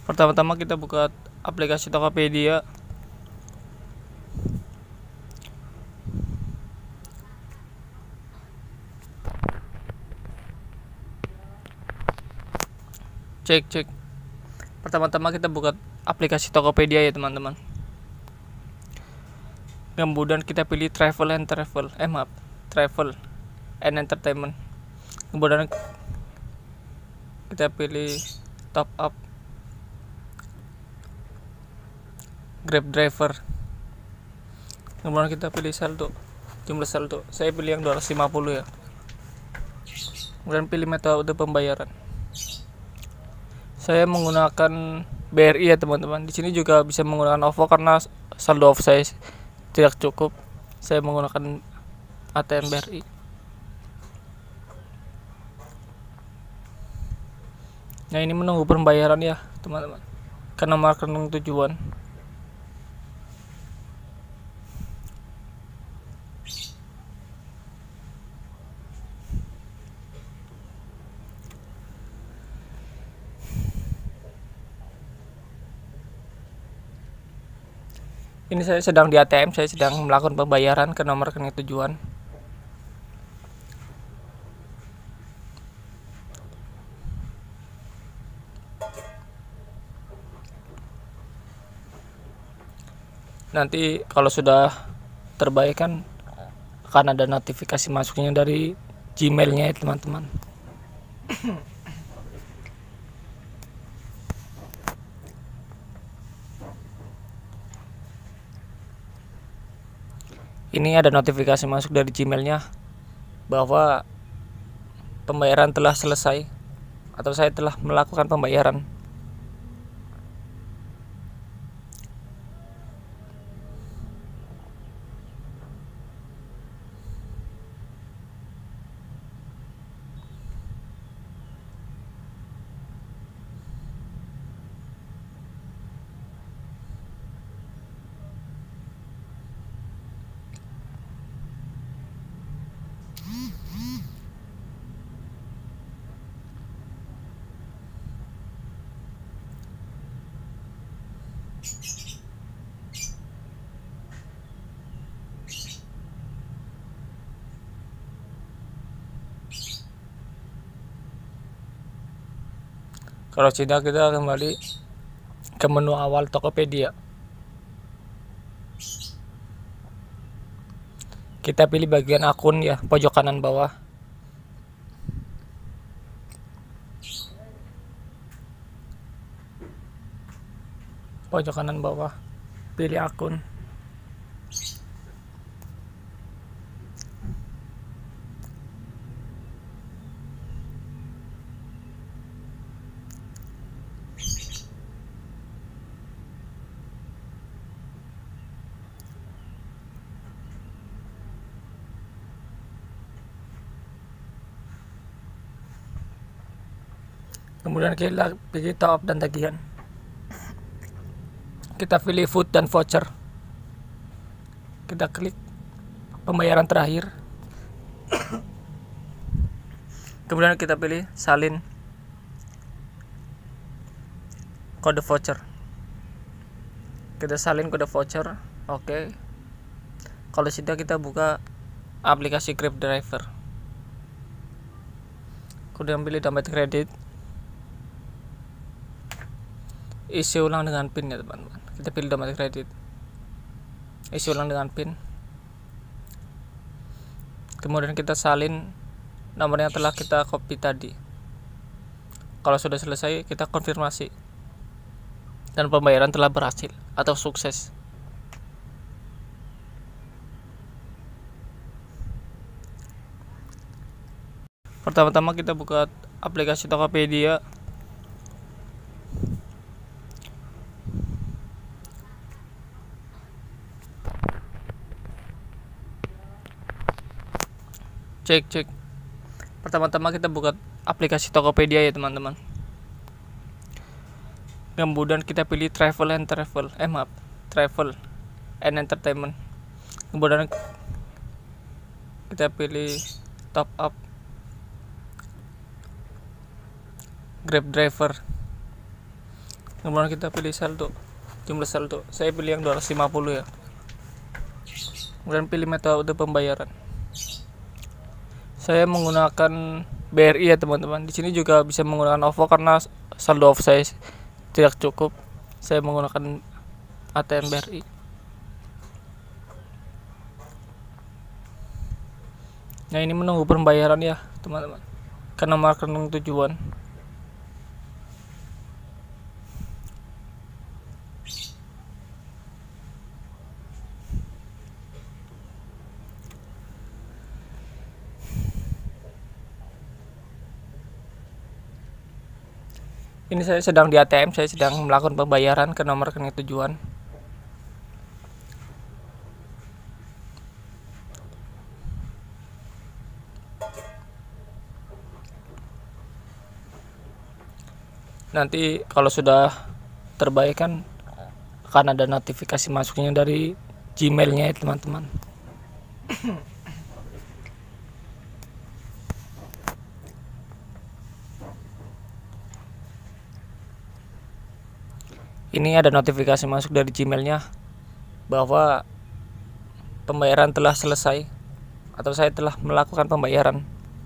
Pertama-tama kita buka aplikasi Tokopedia. Cek. Pertama-tama kita buka aplikasi Tokopedia ya teman-teman. Kemudian kita pilih travel and entertainment. Kemudian kita pilih top up Grab driver. Kemudian kita pilih saldo, jumlah saldo. Saya pilih yang 250 ya. Kemudian pilih metode pembayaran. Saya menggunakan BRI ya teman-teman. Di sini juga bisa menggunakan OVO karena saldo OVO saya tidak cukup. Saya menggunakan ATM BRI. Nah, ini menunggu pembayaran ya teman-teman. Ke nomor rekening tujuan. Ini saya sedang di ATM, saya sedang melakukan pembayaran ke nomor rekening tujuan. Nanti kalau sudah terbayar kan akan ada notifikasi masuknya dari Gmailnya ya teman-teman. Ini ada notifikasi masuk dari Gmailnya bahwa pembayaran telah selesai atau saya telah melakukan pembayaran. Kalau sudah, kita kembali ke menu awal Tokopedia. Kita pilih bagian akun ya, pojok kanan bawah. Pojok kanan bawah, pilih akun. Kemudian kita pilih top up dan tagihan. Kita pilih food dan voucher. Kita klik pembayaran terakhir. Kemudian kita pilih salin kode voucher. Kita salin kode voucher. Oke. Kalau sudah, kita buka aplikasi Grab driver. Kemudian pilih dompet kredit. Isi ulang dengan PIN ya teman-teman. Kita pilih dompet kredit. Isi ulang dengan PIN. Kemudian kita salin nomor yang telah kita copy tadi. Kalau sudah selesai, kita konfirmasi dan pembayaran telah berhasil atau sukses. Pertama-tama kita buka aplikasi Tokopedia. Cek. Pertama-tama kita buka aplikasi Tokopedia ya teman-teman. Kemudian kita pilih travel and entertainment. Kemudian kita pilih top up Grab driver. Kemudian kita pilih saldo, jumlah saldo. Saya pilih yang 250 ya. Kemudian pilih metode pembayaran. Saya menggunakan BRI ya teman-teman. Di sini juga bisa menggunakan OVO karena saldo OVO saya tidak cukup. Saya menggunakan ATM BRI. Nah, ini menunggu pembayaran ya teman-teman. Karena nomor rekening tujuan. Ini saya sedang di ATM, saya sedang melakukan pembayaran ke nomor rekening tujuan. Nanti kalau sudah terbayar kan akan ada notifikasi masuknya dari Gmailnya ya teman-teman. Ini ada notifikasi masuk dari Gmailnya bahwa pembayaran telah selesai atau saya telah melakukan pembayaran.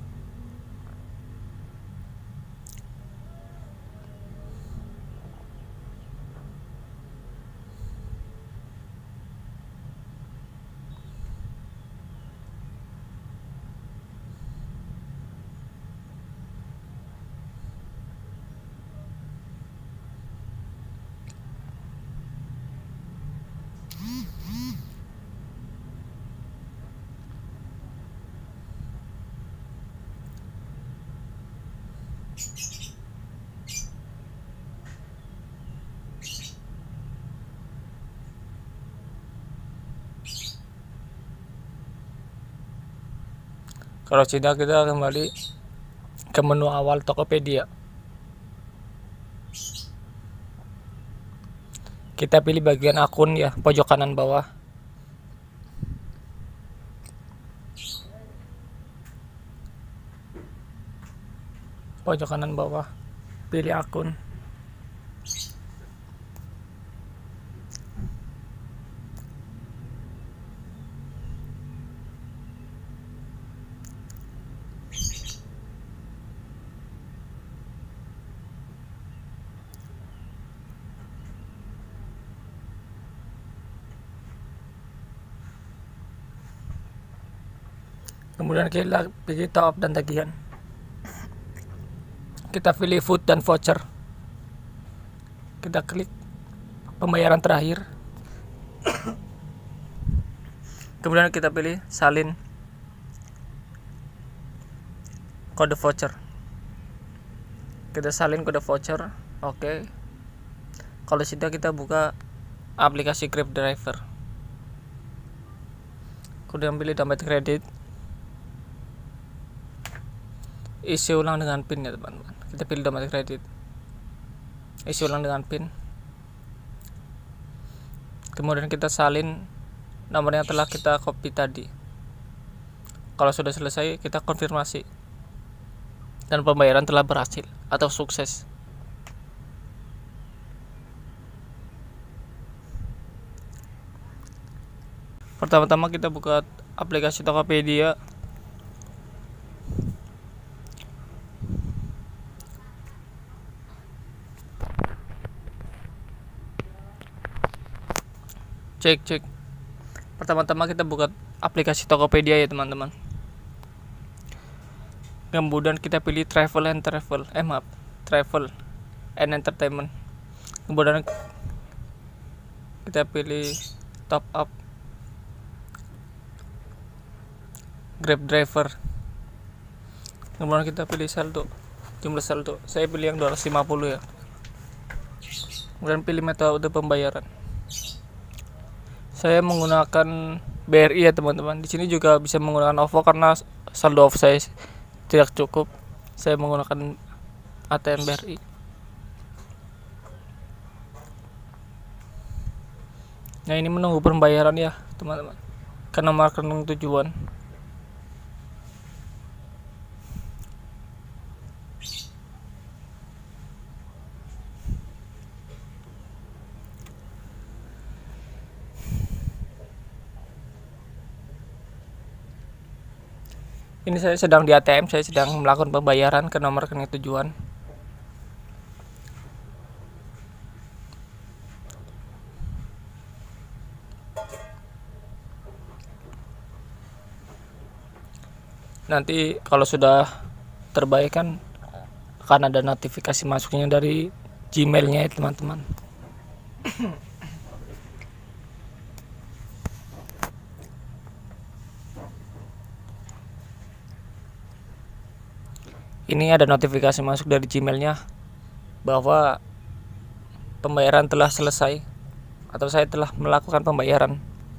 Kalau sudah, kita kembali ke menu awal Tokopedia. Kita pilih bagian akun ya, pojok kanan bawah. Pojok kanan bawah, pilih akun. Kemudian kita pilih top up dan tagihan. Kita pilih food dan voucher. Kita klik pembayaran terakhir. Kemudian kita pilih salin kode voucher. Kita salin kode voucher. Oke. Kalau sudah, kita buka aplikasi Grab Driver. Kemudian pilih dompet kredit. Isi ulang dengan PIN ya teman-teman. Kita pilih dompet kredit. Isi ulang dengan PIN. Kemudian kita salin nomor yang telah kita copy tadi. Kalau sudah selesai, kita konfirmasi. Dan pembayaran telah berhasil atau sukses. Pertama-tama kita buka aplikasi Tokopedia. Cek. Pertama-tama kita buka aplikasi Tokopedia ya teman-teman. Kemudian kita pilih travel and entertainment. Kemudian kita pilih top up Grab Driver. Kemudian kita pilih saldo, jumlah saldo. Saya pilih yang 250 ya. Kemudian pilih metode pembayaran. Saya menggunakan BRI ya teman-teman. Di sini juga bisa menggunakan OVO karena saldo OVO saya tidak cukup. Saya menggunakan ATM BRI. Nah, ini menunggu pembayaran ya teman-teman. Ke nomor rekening tujuan. Ini saya sedang di ATM, saya sedang melakukan pembayaran ke nomor rekening tujuan. Nanti kalau sudah terbayar kan akan ada notifikasi masuknya dari Gmailnya ya teman-teman. Ini ada notifikasi masuk dari Gmailnya bahwa pembayaran telah selesai atau saya telah melakukan pembayaran.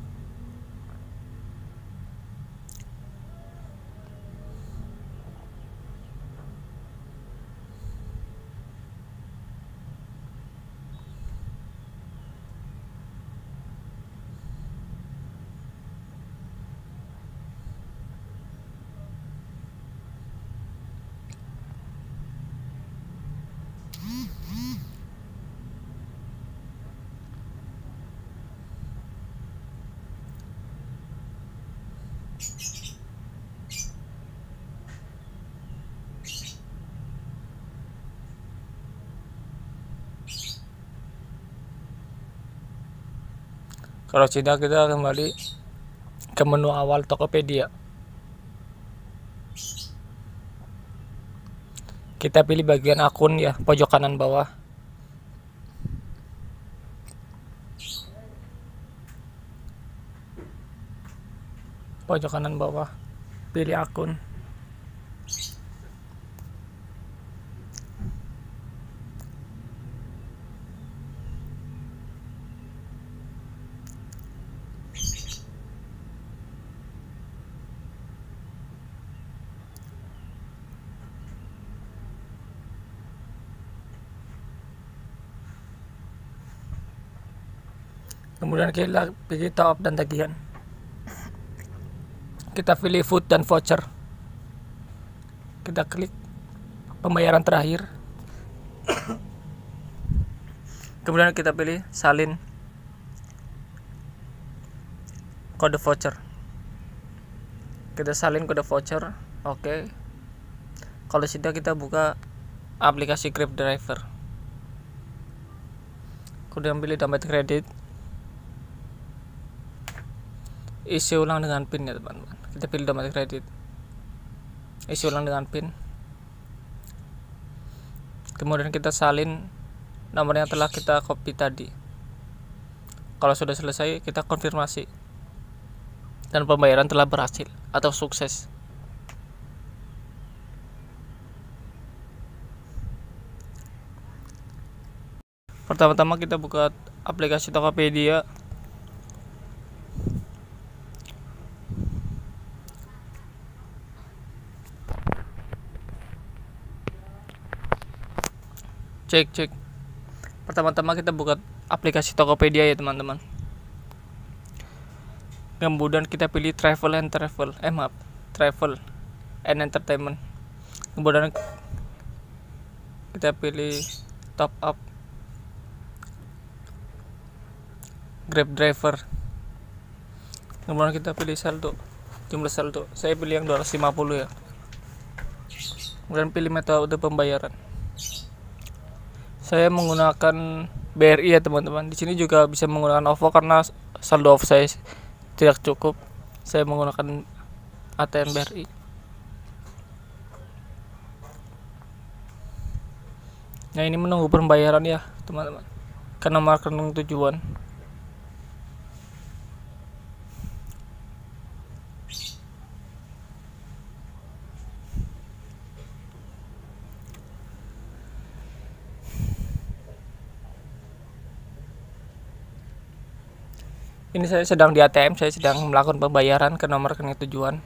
Kalau tidak, kita kembali ke menu awal Tokopedia. Kita pilih bagian akun ya, pojok kanan bawah. Pojok kanan bawah, pilih akun. Kemudian kita pilih top up dan tagihan. Kita pilih food dan voucher. Kita klik pembayaran terakhir. Kemudian kita pilih salin kode voucher. Kita salin kode voucher. Oke. Kalau sudah, kita buka aplikasi Grab Driver. Kemudian pilih dompet kredit. Isi ulang dengan PIN ya teman-teman. Kita pilih dompet kredit. Isi ulang dengan PIN. Kemudian kita salin nomor yang telah kita copy tadi. Kalau sudah selesai, kita konfirmasi dan pembayaran telah berhasil atau sukses. Pertama-tama kita buka aplikasi Tokopedia. Cek. Pertama-tama kita buka aplikasi Tokopedia ya teman-teman. Kemudian kita pilih travel and entertainment. Kemudian kita pilih top up Grab Driver. Kemudian kita pilih saldo, jumlah saldo. Saya pilih yang 250 ya. Kemudian pilih metode pembayaran. Saya menggunakan BRI ya teman-teman. Di sini juga bisa menggunakan OVO karena saldo OVO saya tidak cukup. Saya menggunakan ATM BRI. Nah, ini menunggu pembayaran ya teman-teman, ke nomor rekening tujuan. Ini saya sedang di ATM, saya sedang melakukan pembayaran ke nomor rekening tujuan.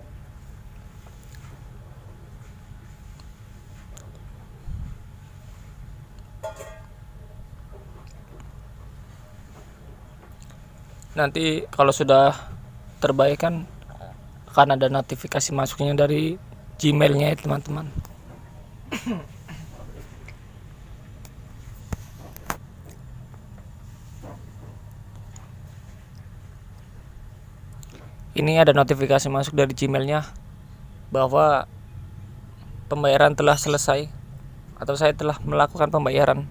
Nanti kalau sudah terbayar kan akan ada notifikasi masuknya dari Gmailnya ya teman-teman. Ini ada notifikasi masuk dari Gmailnya bahwa pembayaran telah selesai atau saya telah melakukan pembayaran.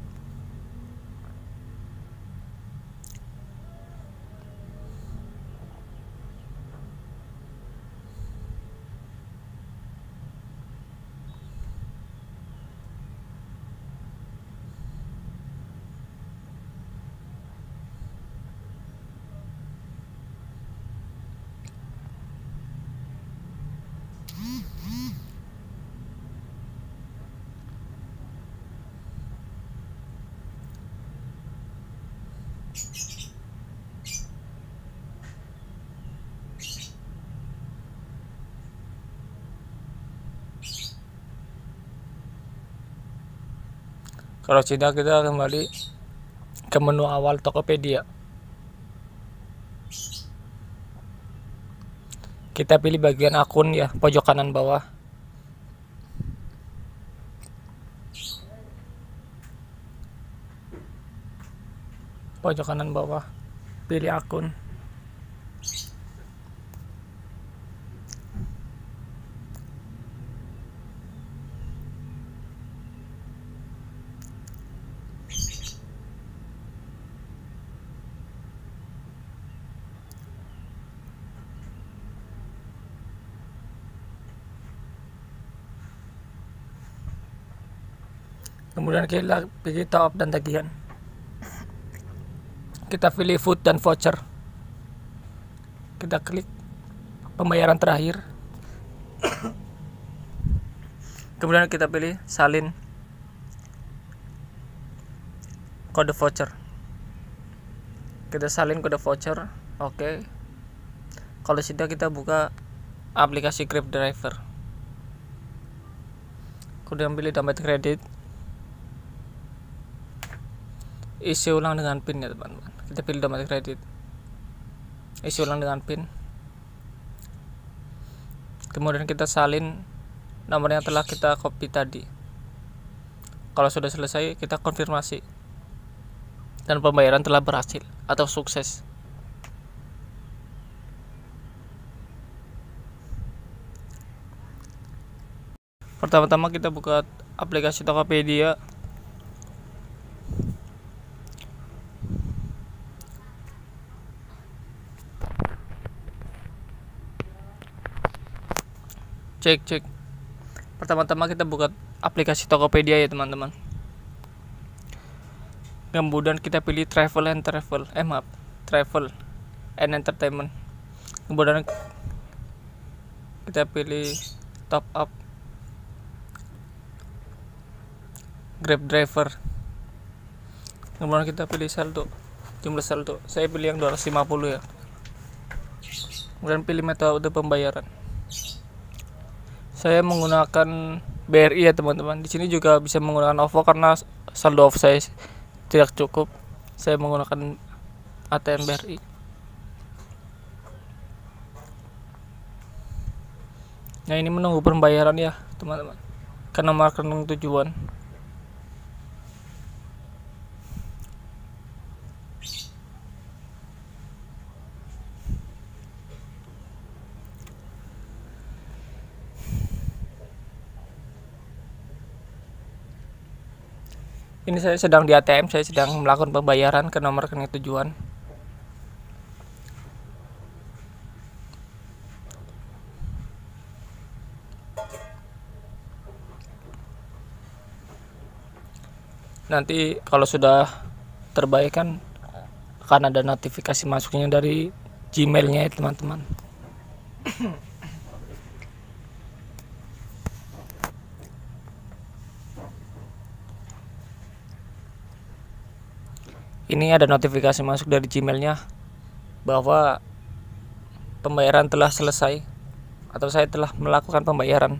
Kalau sudah, kita kembali ke menu awal Tokopedia. Kita pilih bagian akun ya, pojok kanan bawah. Pojok kanan bawah, pilih akun. Kemudian kita pilih top up dan tagihan. Kita pilih food dan voucher. Kita klik pembayaran terakhir. Kemudian kita pilih salin kode voucher. Kita salin kode voucher. Oke. Kalau sudah, kita buka aplikasi Grab Driver. Kemudian pilih dompet kredit. Isi ulang dengan PIN ya teman-teman. Kita pilih dompet kredit. Isi ulang dengan PIN. Kemudian kita salin nomor yang telah kita copy tadi. Kalau sudah selesai, kita konfirmasi. Dan pembayaran telah berhasil atau sukses. Pertama-tama kita buka aplikasi Tokopedia. Cek. Pertama-tama kita buka aplikasi Tokopedia ya teman-teman. Kemudian kita pilih travel and entertainment. Kemudian kita pilih top up Grab Driver. Kemudian kita pilih saldo, jumlah saldo. Saya pilih yang 250 ya. Kemudian pilih metode pembayaran. Saya menggunakan BRI ya teman-teman. Di sini juga bisa menggunakan OVO karena saldo OVO saya tidak cukup. Saya menggunakan ATM BRI. Nah, ini menunggu pembayaran ya teman-teman. Ke nomor rekening tujuan. Ini saya sedang di ATM, saya sedang melakukan pembayaran ke nomor rekening tujuan. Nanti kalau sudah terbaik kan akan ada notifikasi masuknya dari Gmailnya ya teman-teman. Ini ada notifikasi masuk dari Gmailnya bahwa pembayaran telah selesai atau saya telah melakukan pembayaran.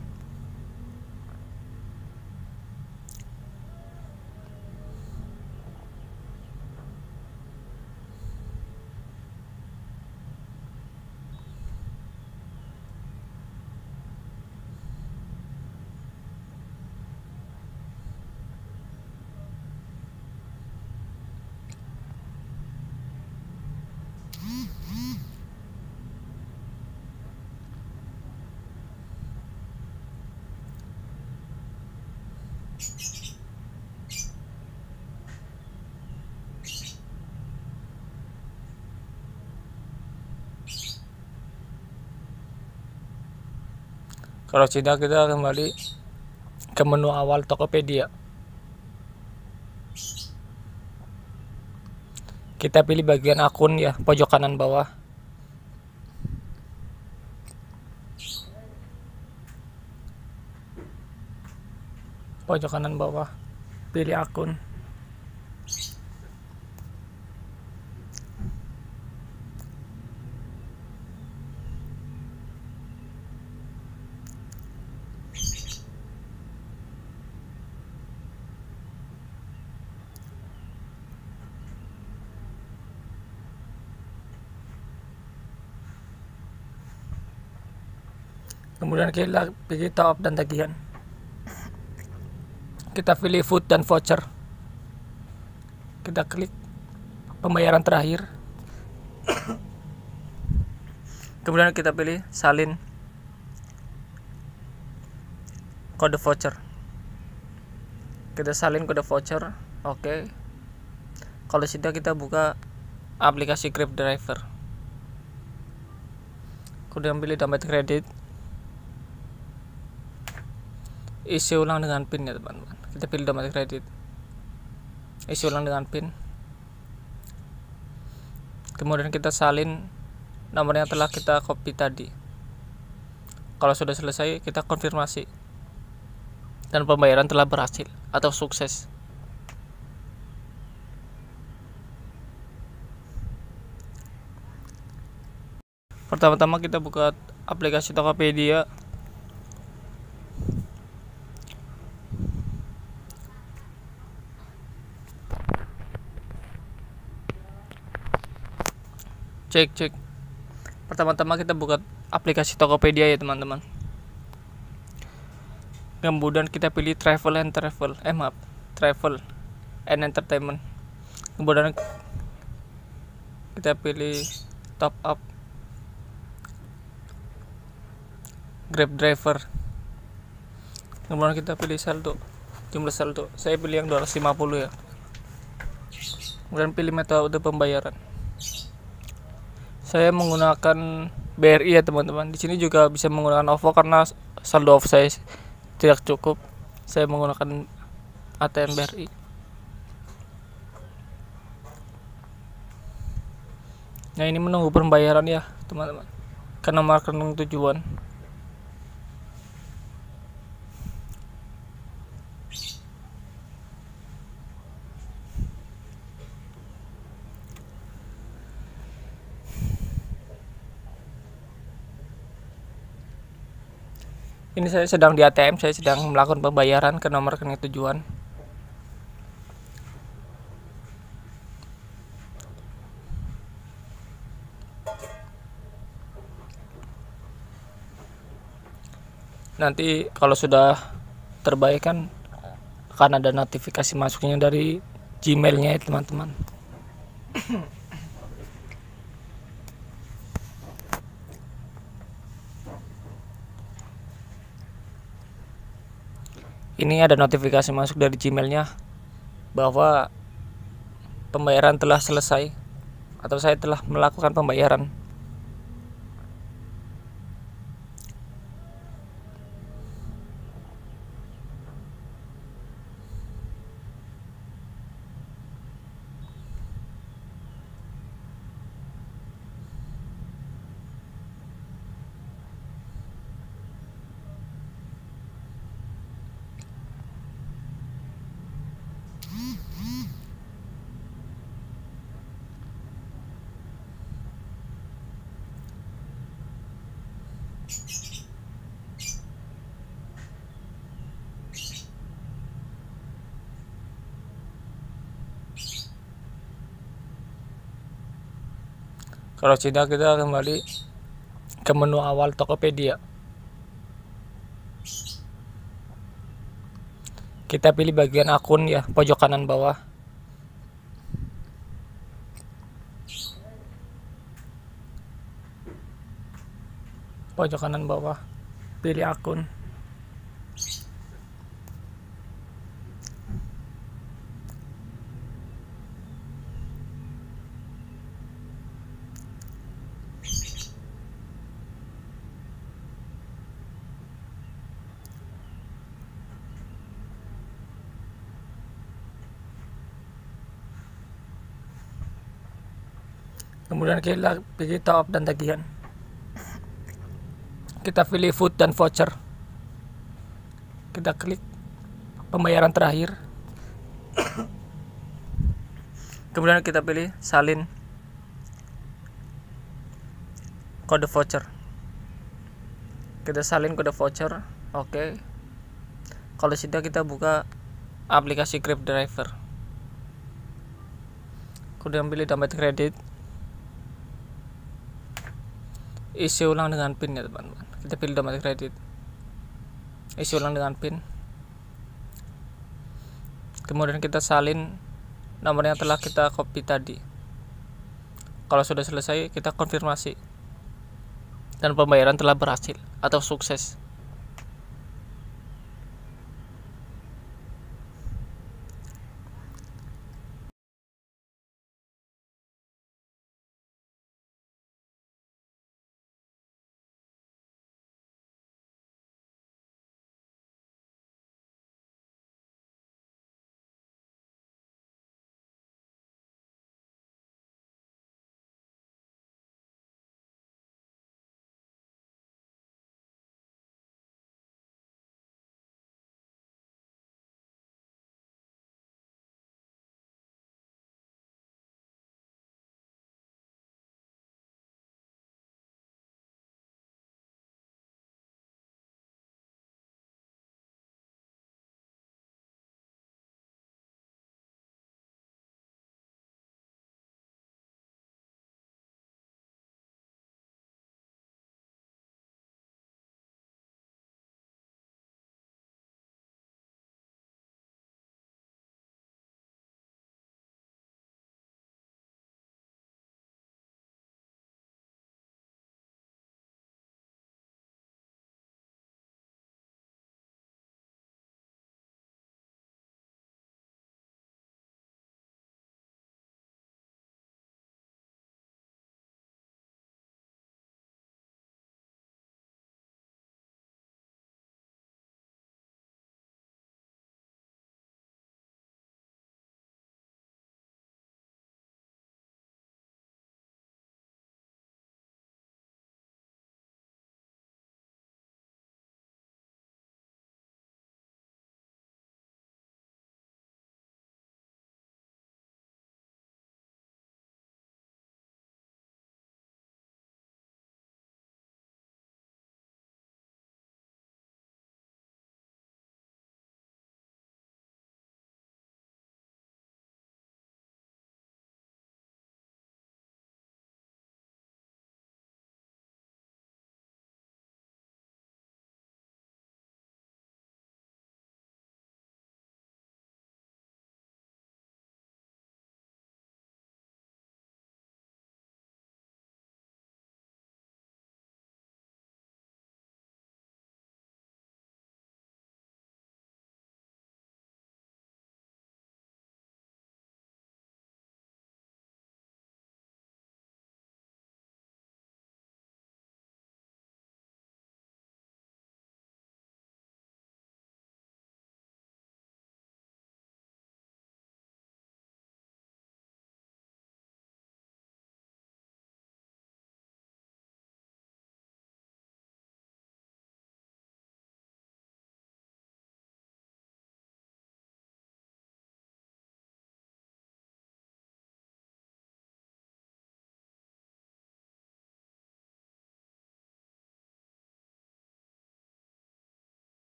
Kalau sudah, kita kembali ke menu awal Tokopedia. Kita pilih bagian akun ya, pojok kanan bawah. Pojok kanan bawah, pilih akun. Kemudian kita pilih top up dan tagihan. Kita pilih food dan voucher. Kita klik pembayaran terakhir. Kemudian kita pilih salin kode voucher. Kita salin kode voucher. Oke. Kalau sudah, kita buka aplikasi Grab Driver. Kemudian pilih dompet kredit. Isi ulang dengan PIN ya teman-teman. Kita pilih dompet kredit. Isi ulang dengan PIN. Kemudian kita salin nomor yang telah kita copy tadi. Kalau sudah selesai, kita konfirmasi. Dan pembayaran telah berhasil atau sukses. Pertama-tama kita buka aplikasi Tokopedia. Cek. Pertama-tama kita buka aplikasi Tokopedia ya teman-teman. Kemudian kita pilih travel and entertainment. Kemudian kita pilih top up Grab Driver. Kemudian kita pilih saldo, jumlah saldo. Saya pilih yang 250 ya. Kemudian pilih metode pembayaran. Saya menggunakan BRI ya teman-teman. Di sini juga bisa menggunakan OVO karena saldo OVO saya tidak cukup. Saya menggunakan ATM BRI. Nah, ini menunggu pembayaran ya teman-teman. Ke nomor rekening tujuan. Ini saya sedang di ATM, saya sedang melakukan pembayaran ke nomor rekening tujuan. Nanti kalau sudah terbayarkan akan ada notifikasi masuknya dari Gmailnya ya teman-teman. Ini ada notifikasi masuk dari Gmailnya bahwa pembayaran telah selesai atau saya telah melakukan pembayaran. Kalau sudah, kita kembali ke menu awal Tokopedia. Kita pilih bagian akun ya, pojok kanan bawah. Pojok kanan bawah, pilih akun. Kemudian kita pilih top up dan tagihan. Kita pilih food dan voucher. Kita klik pembayaran terakhir. Kemudian kita pilih salin kode voucher. Kita salin kode voucher. Oke. Kalau sudah, kita buka aplikasi Grab Driver. Kemudian pilih dompet kredit. Isi ulang dengan PIN ya teman-teman. Kita pilih dompet kredit. Isi ulang dengan PIN. Kemudian kita salin nomor yang telah kita copy tadi. Kalau sudah selesai, kita konfirmasi dan pembayaran telah berhasil atau sukses.